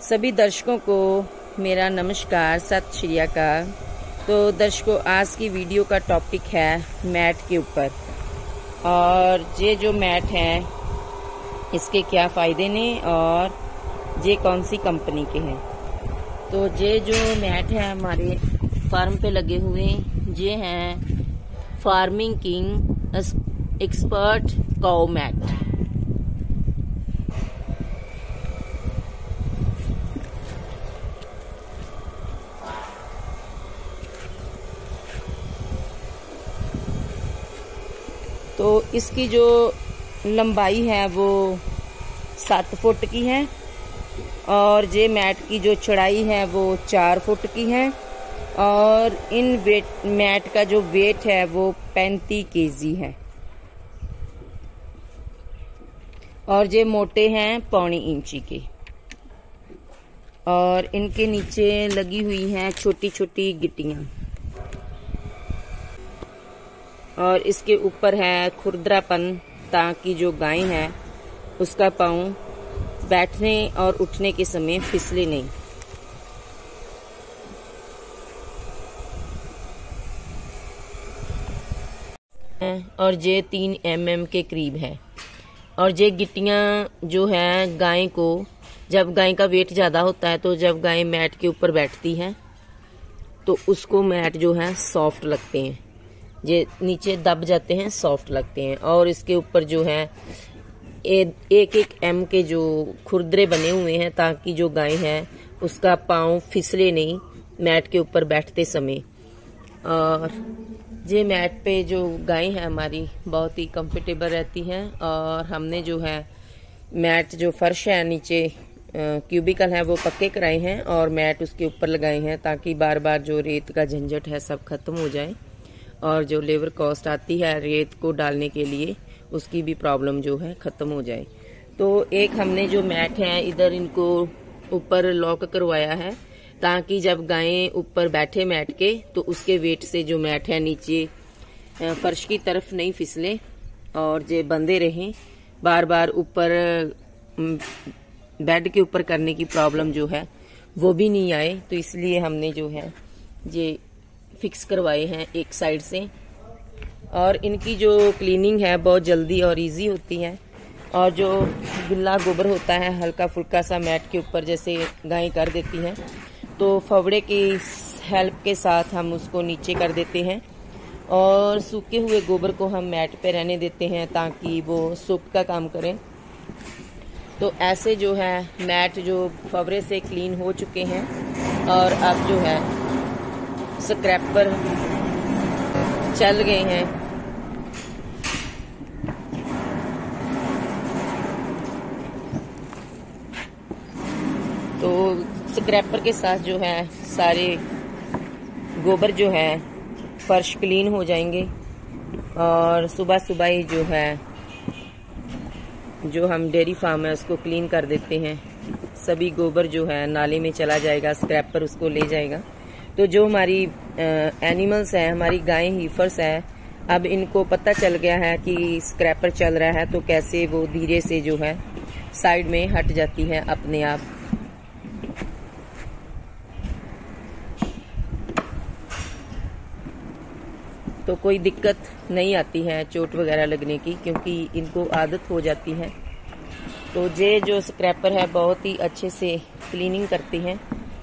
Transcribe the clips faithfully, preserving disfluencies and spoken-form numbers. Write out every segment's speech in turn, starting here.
सभी दर्शकों को मेरा नमस्कार, सत श्री अकाल। तो दर्शकों, आज की वीडियो का टॉपिक है मैट के ऊपर। और ये जो मैट है इसके क्या फ़ायदे ने और ये कौन सी कंपनी के हैं। तो ये जो मैट है हमारे फार्म पे लगे हुए, ये हैं farming king expert cow mat. तो इसकी जो लंबाई है वो सात फुट की है और ये मैट की जो चौड़ाई है वो चार फुट की है और इन वेट मैट का जो वेट है वो पैंतीस केजी है और ये मोटे हैं पौनी इंची के। और इनके नीचे लगी हुई हैं छोटी छोटी गिट्टियां और इसके ऊपर है खुरदरापन, ताकि जो गाय है उसका पाँव बैठने और उठने के समय फिसले नहीं। और ये तीन एम एम के करीब है। और ये गिट्टियां जो है गाय को, जब गाय का वेट ज़्यादा होता है तो जब गाय मैट के ऊपर बैठती है तो उसको मैट जो है सॉफ्ट लगते हैं, ये नीचे दब जाते हैं, सॉफ्ट लगते हैं। और इसके ऊपर जो है एक एक एम के जो खुरदरे बने हुए हैं, ताकि जो गाय है उसका पाँव फिसले नहीं मैट के ऊपर बैठते समय। और ये मैट पे जो गाय है हमारी बहुत ही कंफर्टेबल रहती है। और हमने जो है मैट जो फर्श है नीचे क्यूबिकल है वो पक्के कराए हैं और मैट उसके ऊपर लगाए हैं, ताकि बार बार जो रेत का झंझट है सब खत्म हो जाए और जो लेबर कॉस्ट आती है रेत को डालने के लिए उसकी भी प्रॉब्लम जो है खत्म हो जाए। तो एक हमने जो मैट है इधर इनको ऊपर लॉक करवाया है, ताकि जब गायें ऊपर बैठे मैट के तो उसके वेट से जो मैट है नीचे फर्श की तरफ नहीं फिसले और जे बंधे रहें। बार बार ऊपर बेड के ऊपर करने की प्रॉब्लम जो है वो भी नहीं आए। तो इसलिए हमने जो है ये फिक्स करवाए हैं एक साइड से। और इनकी जो क्लीनिंग है बहुत जल्दी और इजी होती है। और जो गिल्ला गोबर होता है हल्का फुल्का सा मैट के ऊपर जैसे गाय कर देती है, तो फवड़े की हेल्प के साथ हम उसको नीचे कर देते हैं और सूखे हुए गोबर को हम मैट पे रहने देते हैं, ताकि वो सूख का काम करें। तो ऐसे जो है मैट जो फवड़े से क्लीन हो चुके हैं और अब जो है स्क्रैपर चल गए हैं। तो स्क्रैपर के साथ जो है सारे गोबर जो है फर्श क्लीन हो जाएंगे। और सुबह सुबह ही जो है जो हम डेयरी फार्म है उसको क्लीन कर देते हैं। सभी गोबर जो है नाले में चला जाएगा, स्क्रैपर उसको ले जाएगा। तो जो हमारी एनिमल्स हैं, हमारी गाय हीफर्स है, अब इनको पता चल गया है कि स्क्रैपर चल रहा है, तो कैसे वो धीरे से जो है साइड में हट जाती है अपने आप। तो कोई दिक्कत नहीं आती है चोट वगैरह लगने की, क्योंकि इनको आदत हो जाती है। तो ये जो स्क्रैपर है बहुत ही अच्छे से क्लीनिंग करती है।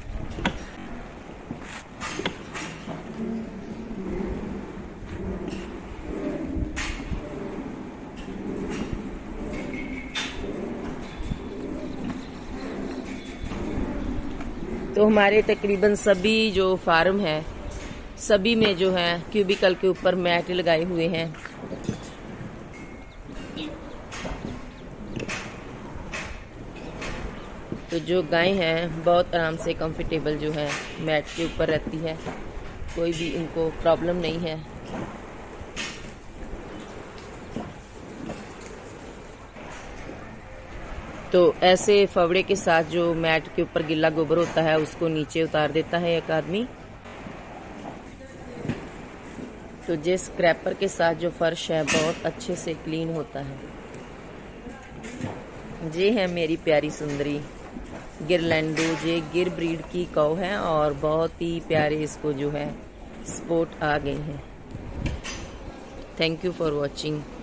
तो हमारे तकरीबन सभी जो फार्म है सभी में जो है क्यूबिकल के ऊपर मैट लगाए हुए हैं। तो जो गाय है बहुत आराम से कंफर्टेबल जो है मैट के ऊपर रहती है, कोई भी इनको प्रॉब्लम नहीं है। तो ऐसे फवड़े के साथ जो मैट के ऊपर गिल्ला गोबर होता है उसको नीचे उतार देता है एक आदमी। तो ये स्क्रैपर के साथ जो फर्श है बहुत अच्छे से क्लीन होता है। ये है मेरी प्यारी सुंदरी गिरलैंडो, ये गिर ब्रीड की कौ है और बहुत ही प्यारे इसको जो है स्पॉट आ गए हैं। Thank you for watching.